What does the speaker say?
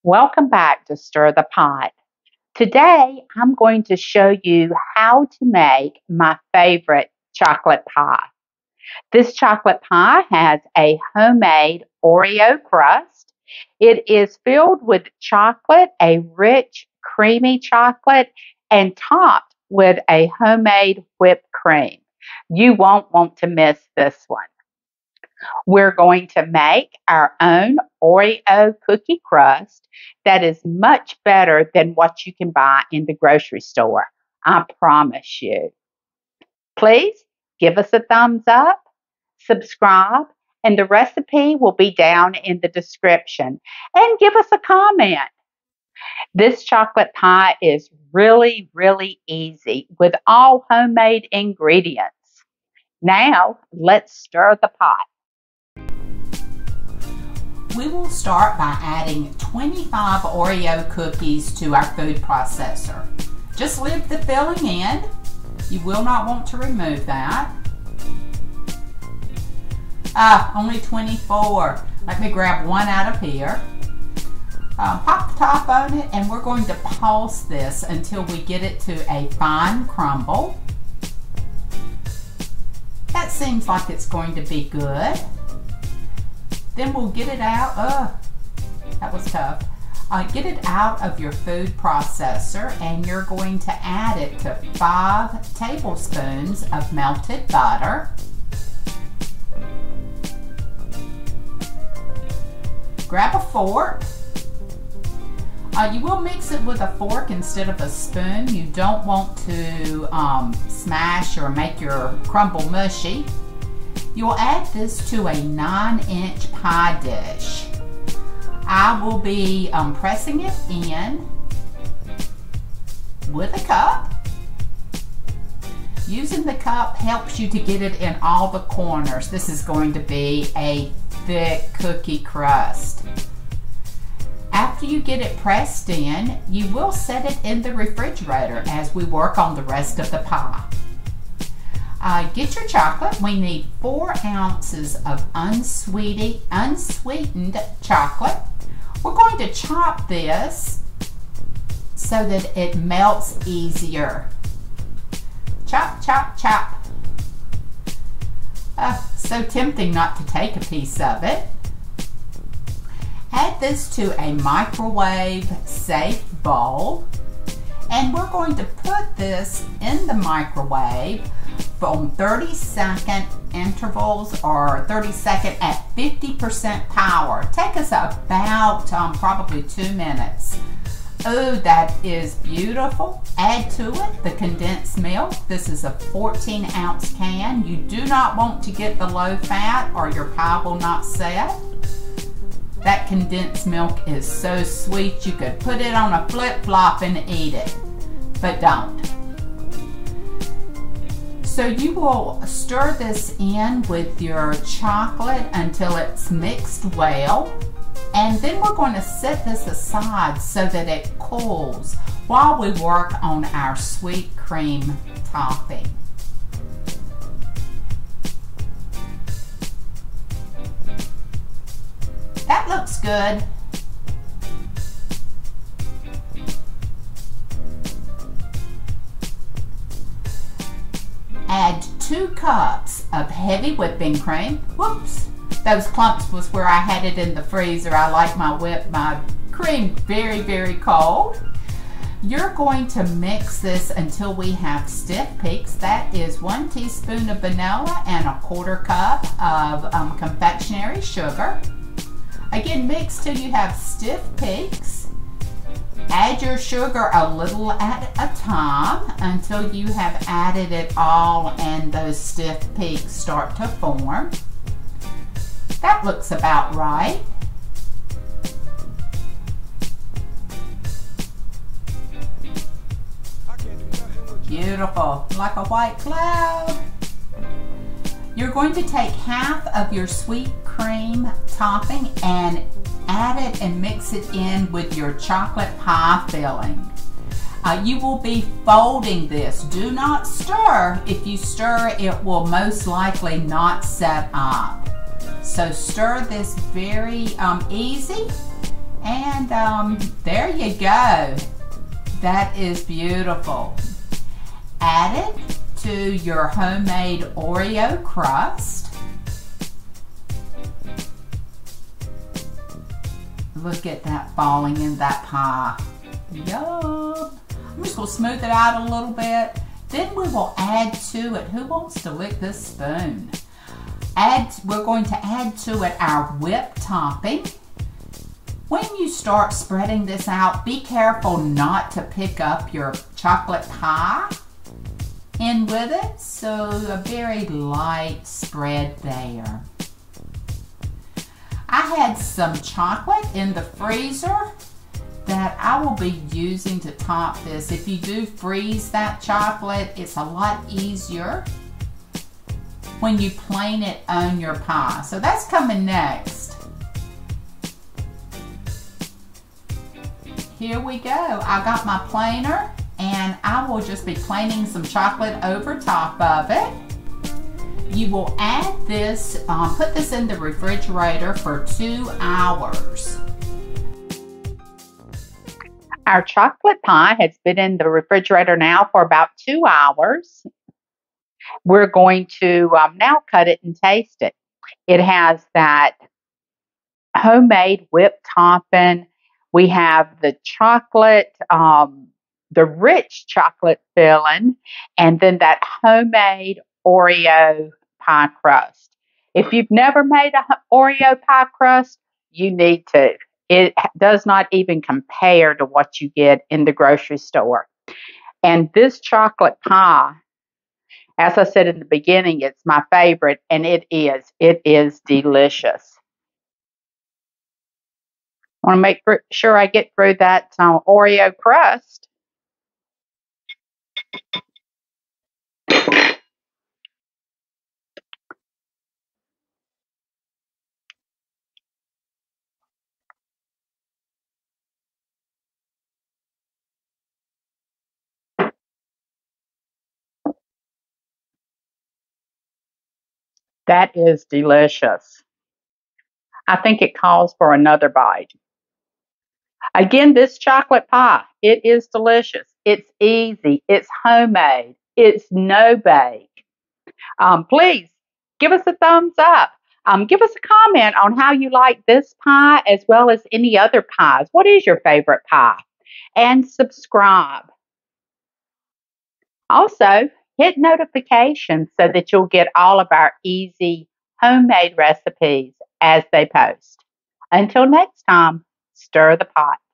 Welcome back to Stir the Pot. Today, I'm going to show you how to make my favorite chocolate pie. This chocolate pie has a homemade Oreo crust. It is filled with chocolate, a rich, creamy chocolate, and topped with a homemade whipped cream. You won't want to miss this one. We're going to make our own Oreo cookie crust that is much better than what you can buy in the grocery store. I promise you. Please give us a thumbs up, subscribe, and the recipe will be down in the description. And give us a comment. This chocolate pie is really, really easy with all homemade ingredients. Now, let's stir the pot. We will start by adding 25 Oreo cookies to our food processor. Just leave the filling in. You will not want to remove that. Only 24. Let me grab one out of here. Pop the top on it, and we're going to pulse this until we get it to a fine crumble. That seems like it's going to be good. Then we'll get it out. That was tough. Get it out of your food processor, and you're going to add it to 5 tablespoons of melted butter. Grab a fork. You will mix it with a fork instead of a spoon. You don't want to smash or make your crumble mushy. You'll add this to a 9-inch pie dish. I will be pressing it in with a cup. Using the cup helps you to get it in all the corners. This is going to be a thick cookie crust. After you get it pressed in, you will set it in the refrigerator as we work on the rest of the pie. Get your chocolate. We need 4 ounces of unsweetened chocolate. We're going to chop this so that it melts easier. Chop, chop, chop. So tempting not to take a piece of it. Add this to a microwave safe bowl, and we're going to put this in the microwave from 30-second intervals, or 30-second at 50% power. Take us about probably 2 minutes. Oh, that is beautiful. Add to it the condensed milk. This is a 14-ounce can. You do not want to get the low fat or your pie will not set. That condensed milk is so sweet you could put it on a flip-flop and eat it, but don't. So you will stir this in with your chocolate until it's mixed well, and then we're going to set this aside so that it cools while we work on our sweet cream topping. That looks good. Add 2 cups of heavy whipping cream. Whoops, those clumps was where I had it in the freezer. I like my cream very, very cold. You're going to mix this until we have stiff peaks. That is 1 teaspoon of vanilla and a 1/4 cup of confectionery sugar. Again, mix till you have stiff peaks. Add your sugar a little at a time until you have added it all and those stiff peaks start to form. That looks about right. Beautiful, like a white cloud. You're going to take half of your sweet cream topping and add it and mix it in with your chocolate pie filling. You will be folding this. Do not stir. If you stir, it will most likely not set up. So stir this very easy, And there you go. That is beautiful. Add it to your homemade Oreo crust. Look at that falling in that pie. Yum. I'm just going to smooth it out a little bit. Then we will add to it. Who wants to lick this spoon? We're going to add to it our whipped topping. When you start spreading this out, be careful not to pick up your chocolate pie in with it. So a very light spread there. I had some chocolate in the freezer that I will be using to top this. If you do freeze that chocolate, it's a lot easier when you plane it on your pie. So that's coming next. Here we go. I got my planer and I will just be planing some chocolate over top of it. You will add this, put this in the refrigerator for 2 hours. Our chocolate pie has been in the refrigerator now for about 2 hours. We're going to now cut it and taste it. It has that homemade whipped topping. We have the chocolate, the rich chocolate filling, and then that homemade Oreo pie crust. If you've never made an Oreo pie crust, you need to. It does not even compare to what you get in the grocery store. And this chocolate pie, as I said in the beginning, it's my favorite, and it is. It is delicious. I want to make sure I get through that Oreo crust. That is delicious. I think it calls for another bite. Again, this chocolate pie, it is delicious. It's easy. It's homemade. It's no bake. Please give us a thumbs up. Give us a comment on how you like this pie as well as any other pies. What is your favorite pie? And subscribe. Also, hit notifications so that you'll get all of our easy homemade recipes as they post. Until next time, stir the pot.